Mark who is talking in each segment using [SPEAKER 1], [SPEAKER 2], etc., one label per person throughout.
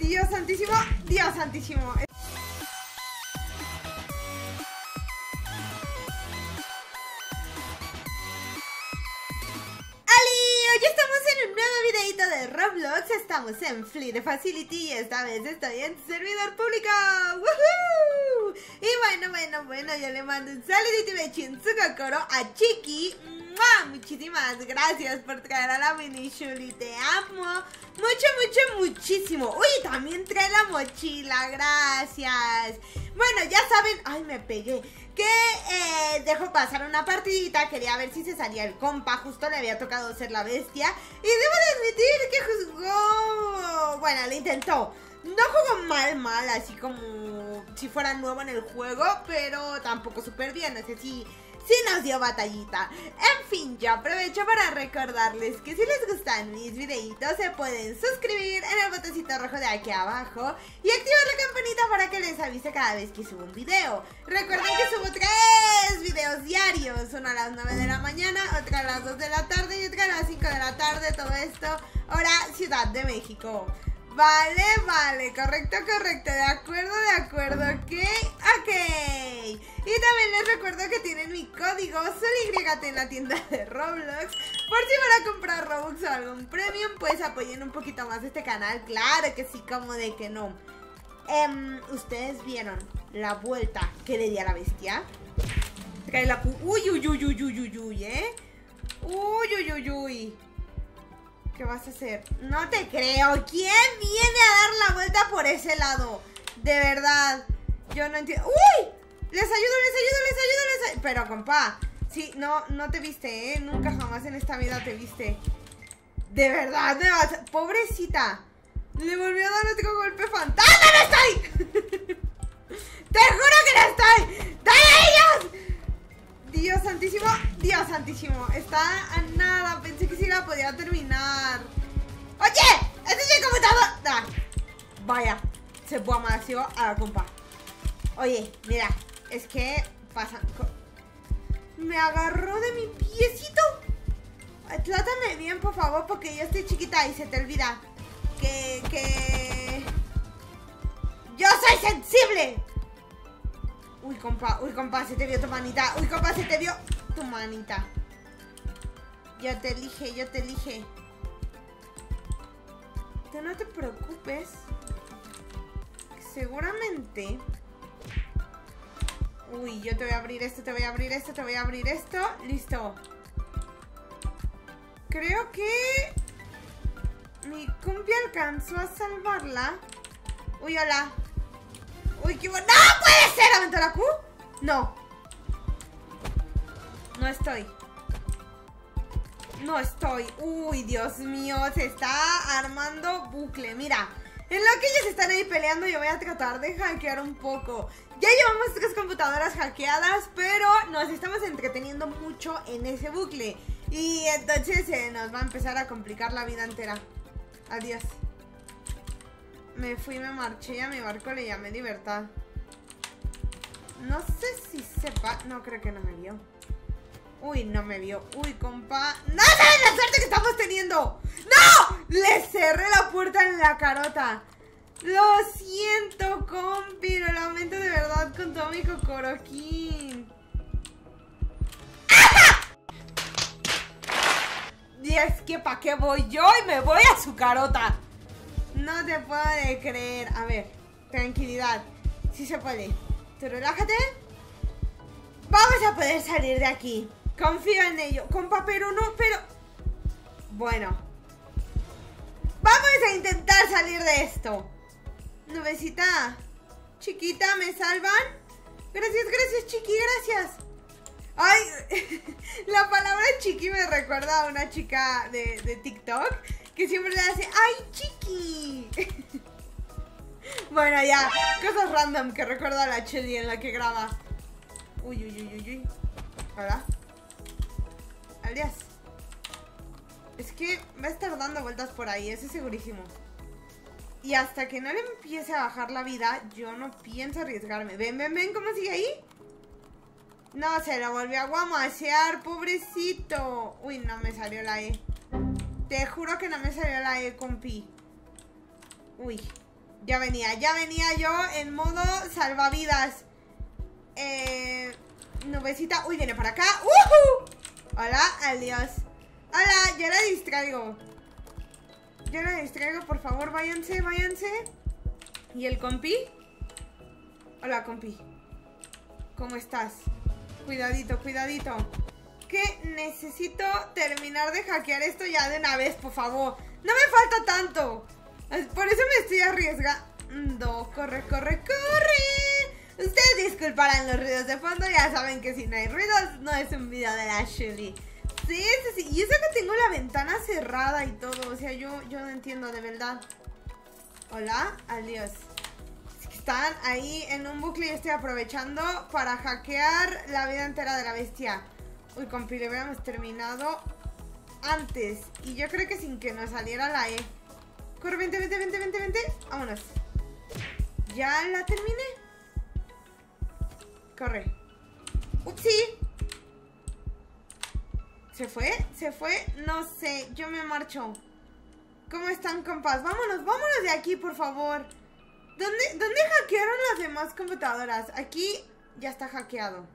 [SPEAKER 1] Dios santísimo, Dios santísimo. Hoy estamos en un nuevo videito de Roblox. Estamos en Flea Facility y esta vez estoy en servidor público. ¡Woohoo! Y bueno, yo le mando un saludito y bechín su kokoro a Chiqui. ¡Mua! Muchísimas gracias por traer a la mini Shuli, te amo muchísimo. Uy, también trae la mochila, gracias. Bueno, ya saben, ay, me pegué, que dejo pasar una partidita. Quería ver si se salía el compa, justo le había tocado ser la bestia. Y debo de admitir que jugó, bueno, le intentó. No jugó mal, así como si fuera nuevo en el juego, pero tampoco súper bien, no sé si nos dio batallita. En fin, yo aprovecho para recordarles que si les gustan mis videitos se pueden suscribir en el botoncito rojo de aquí abajo y activar la campanita para que les avise cada vez que subo un video. Recuerden que subo 3 videos diarios, uno a las 9 de la mañana, otro a las 2 de la tarde y otro a las 5 de la tarde, todo esto hora Ciudad de México. Vale, correcto, de acuerdo, ok. Y también les recuerdo que tienen mi código SOLYT en la tienda de Roblox. Por si van a comprar Robux o algún premium, pues apoyen un poquito más este canal. Claro que sí, como de que no. ¿Ustedes vieron la vuelta que le di a la bestia? Trae la uy, Uy. ¿Qué vas a hacer? No te creo. ¿Quién viene a dar la vuelta por ese lado? De verdad. Yo no entiendo. ¡Uy! Les ayudo. Pero, compa, sí, no te viste, ¿eh? Nunca jamás en esta vida te viste. De verdad, pobrecita. Le volvió a dar otro golpe fantasma. ¡No estoy! ¡Te juro que no estoy! ¡Dale a ellos! Dios santísimo, está a nada. Pensé que sí la podía terminar. ¡Oye! ¡Este es mi computador! Ah, vaya, se fue demasiado a la compa. Oye, mira, es que pasa. Me agarró de mi piecito. Trátame bien, por favor, porque yo estoy chiquita y se te olvida que yo soy sensible. Uy, compa, se te vio tu manita. Yo te elige. Tú no te preocupes. Seguramente. Uy, yo te voy a abrir esto, Listo. Creo que mi compi alcanzó a salvarla. Uy, hola. Uy, qué bueno. ¡No puede ser! ¿Aventó la Q? No estoy. Uy, Dios mío, se está armando bucle. Mira, en lo que ellos están ahí peleando, yo voy a tratar de hackear un poco. Ya llevamos 3 computadoras hackeadas, pero nos estamos entreteniendo mucho en ese bucle. Y entonces se nos va a empezar a complicar la vida entera. Adiós. Me fui, me marché y a mi barco le llamé Libertad. No sé si sepa. No, creo que no me vio. Uy, no me vio. Uy, compa. ¡No sabes la suerte que estamos teniendo! ¡No! Le cerré la puerta en la carota. Lo siento, compi. Lo lamento de verdad con todo mi cocoroquín. ¡Ah! Y es que ¿pa' qué voy yo? Y me voy a su carota. No te puedo creer. A ver, tranquilidad. Sí se puede. Tú relájate. Vamos a poder salir de aquí. Confío en ello. Compa, pero no, pero... Bueno. Vamos a intentar salir de esto. Nubecita. Chiquita, ¿me salvan? Gracias, Chiqui, gracias. Ay, la palabra chiqui me recuerda a una chica de TikTok que siempre le hace, ¡ay, chiqui! Bueno, ya, cosas random que recuerda a la Cheli en la que graba. Uy. Hola. Alias. Es que va a estar dando vueltas por ahí, eso es segurísimo. Y hasta que no le empiece a bajar la vida, yo no pienso arriesgarme. Ven, ¿cómo sigue ahí? No, se lo volvió a guamasear, pobrecito. Uy, no me salió la E. Te juro que no me salió la E, compi. Uy, Ya venía yo en modo salvavidas. Nubecita. Uy, viene para acá. Hola, adiós. Hola, yo la distraigo. Por favor, váyanse. ¿Y el compi? Hola, compi. ¿Cómo estás? Cuidadito. Que necesito terminar de hackear esto ya de una vez, por favor. No me falta tanto. Por eso me estoy arriesgando. Corre. Ustedes disculparán los ruidos de fondo. Ya saben que si no hay ruidos, no es un video de la Shuli. Sí. Y eso que tengo la ventana cerrada y todo. O sea, yo no entiendo de verdad. Hola, adiós. Están ahí en un bucle y estoy aprovechando para hackear la vida entera de la bestia. Uy, compi, le hubiéramos terminado antes. Y yo creo que sin que nos saliera la E. Corre, vente. Vámonos. Ya la terminé. Corre. Upsi. ¿Se fue? No sé, yo me marcho. ¿Cómo están, compas? Vámonos de aquí, por favor. ¿Dónde hackearon las demás computadoras? Aquí ya está hackeado.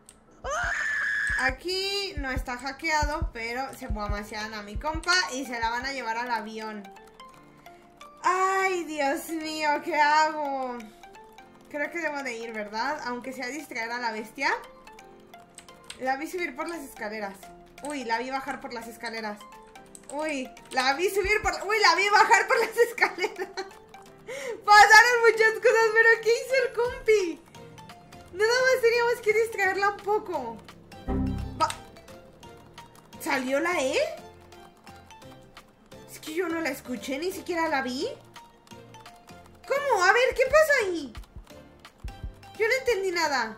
[SPEAKER 1] Aquí no está hackeado, pero se guamasean a mi compa y se la van a llevar al avión. Ay, Dios mío, ¿qué hago? Creo que debo de ir, ¿verdad? Aunque sea distraer a la bestia. La vi subir por las escaleras. Uy, la vi bajar por las escaleras. Uy, la vi bajar por las escaleras. Pasaron muchas cosas, pero ¿qué hizo el compi? Nada más teníamos que distraerla un poco. ¿Salió la E? Es que yo no la escuché, ni siquiera la vi. ¿Cómo? A ver, ¿qué pasa ahí? Yo no entendí nada.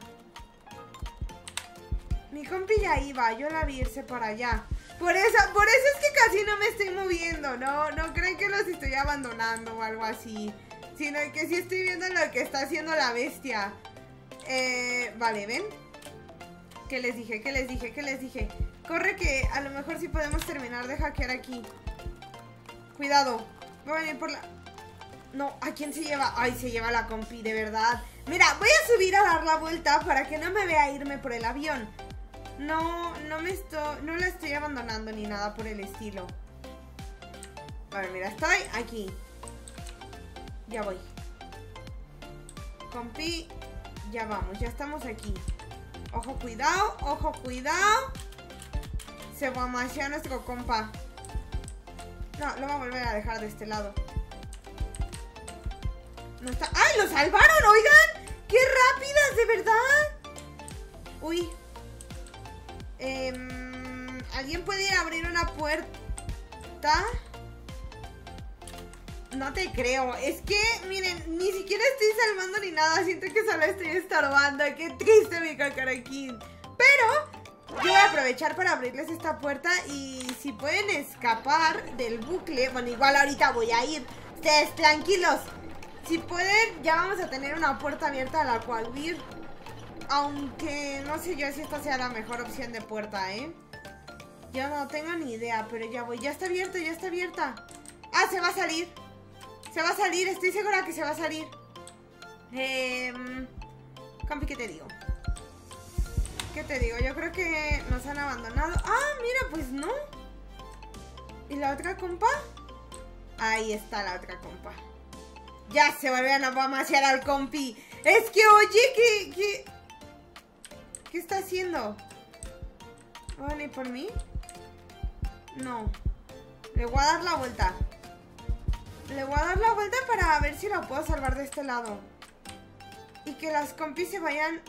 [SPEAKER 1] Mi compi ya iba, yo la vi irse para allá. Por eso es que casi no me estoy moviendo. No creen que los estoy abandonando o algo así, sino que sí estoy viendo lo que está haciendo la bestia. Vale, ¿ven? ¿Qué les dije? Corre, que a lo mejor sí podemos terminar de hackear aquí. Cuidado. Voy a venir por la... No, ¿a quién se lleva? Ay, se lleva la compi, de verdad. Mira, voy a subir a dar la vuelta para que no me vea irme por el avión. No la estoy abandonando ni nada por el estilo. Vale, mira, estoy aquí. Ya voy. Compi, ya vamos, ya estamos aquí. Ojo, cuidado. Se va a machear nuestro compa. No, lo va a volver a dejar de este lado. No está... ¡Ay, lo salvaron! ¡Oigan! ¡Qué rápidas, de verdad! Uy. ¿Alguien puede ir a abrir una puerta? No te creo. Es que, miren, ni siquiera estoy salvando ni nada. Siento que solo estoy estorbando. Qué triste mi cacaraquín. Pero yo voy a aprovechar para abrirles esta puerta. Y si pueden escapar del bucle... Bueno, igual ahorita voy a ir. Ustedes tranquilos. Si pueden, ya vamos a tener una puerta abierta a la cual ir. Aunque no sé yo si esta sea la mejor opción de puerta, ¿eh? Yo no tengo ni idea, pero ya voy. Ya está abierta. Ah, se va a salir. Estoy segura que se va a salir. Campi, ¿qué te digo? Yo creo que nos han abandonado. Ah, mira, pues no. ¿Y la otra compa? Ahí está la otra compa. Ya se volvieron a machear al compi. Es que, oye, ¿qué está haciendo? ¿Va a venir por mí? No. Le voy a dar la vuelta. Para ver si lo puedo salvar de este lado. Y que las compis se vayan.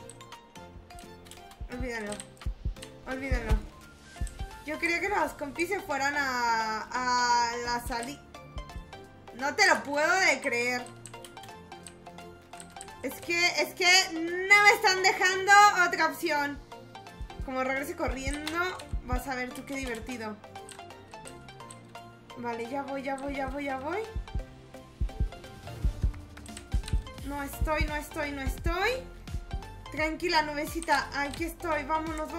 [SPEAKER 1] Olvídenlo. Yo quería que las compis se fueran a la salida. No te lo puedo de creer. Es que no me están dejando otra opción. Como regrese corriendo, vas a ver tú qué divertido. Vale, ya voy. No estoy. Tranquila, nubecita. Aquí estoy. Vámonos.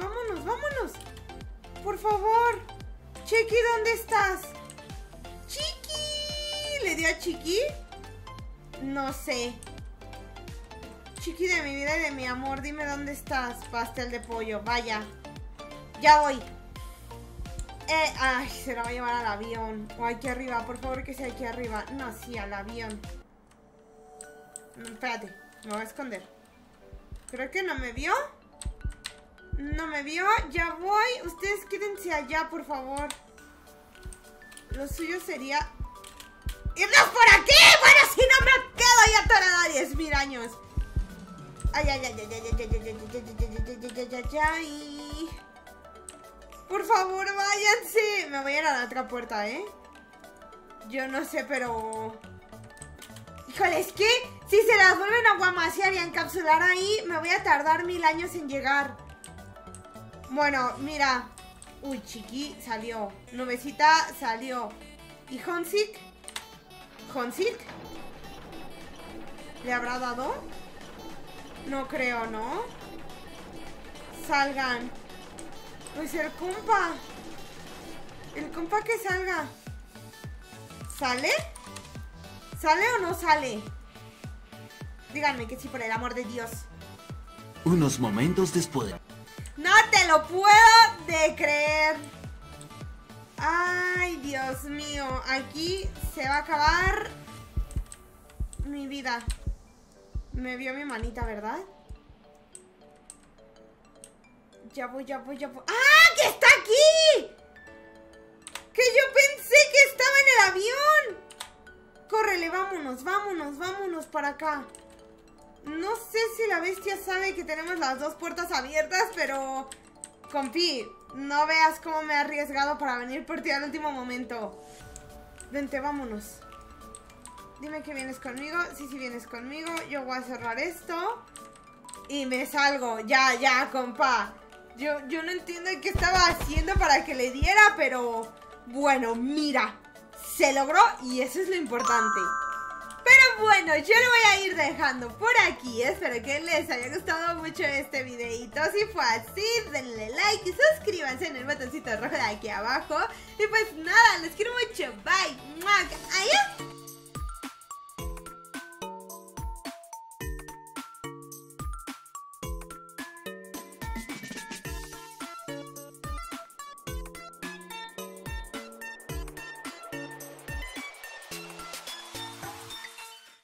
[SPEAKER 1] Por favor. Chiqui, ¿dónde estás? Chiqui. ¿Le dio a Chiqui? No sé. Chiqui de mi vida y de mi amor, dime dónde estás, pastel de pollo. Vaya. Ya voy. Ay, se la va a llevar al avión. O aquí arriba, por favor que sea aquí arriba. No, sí, al avión. Espérate, me voy a esconder. Creo que no me vio. No me vio, ya voy. Ustedes quédense allá, por favor. Lo suyo sería irnos por aquí. Bueno, si no me quedo ahí atorada a 10.000 años. Ay, ay, ay, ay, ay, ay, ay, ay, ay. Por favor, váyanse. Me voy a ir a la otra puerta, ¿eh? Yo no sé, pero... Híjole, es que si se las vuelven a guamasear y a encapsular ahí, me voy a tardar 1000 años en llegar. Bueno, mira. Uy, Chiqui salió. Nubecita salió. ¿Y Honsick? ¿Honsick? ¿Le habrá dado? No creo, ¿no? Salgan. Pues el compa. El compa que salga. ¿Sale? ¿Sale o no sale? Díganme que sí, por el amor de Dios.
[SPEAKER 2] Unos momentos después.
[SPEAKER 1] No te lo puedo de creer. Ay, Dios mío. Aquí se va a acabar mi vida. Me vio mi manita, ¿verdad? Ya voy, ya voy, ya voy. ¡Ah! ¡Que está aquí! ¡Que yo pensé que estaba en el avión! Córrele, vámonos, vámonos, vámonos para acá. No sé si la bestia sabe que tenemos las dos puertas abiertas, pero... Compi, no veas cómo me he arriesgado para venir por ti al último momento. Vente, vámonos. Dime que vienes conmigo. Sí, sí vienes conmigo. Yo voy a cerrar esto y me salgo. Ya, ya, compa. Yo no entiendo qué estaba haciendo para que le diera, pero... Bueno, mira, se logró y eso es lo importante. Pero bueno, yo lo voy a ir dejando por aquí. Espero que les haya gustado mucho este videito. Si fue así, denle like y suscríbanse en el botoncito rojo de aquí abajo. Y pues nada, les quiero mucho. Bye. Adiós.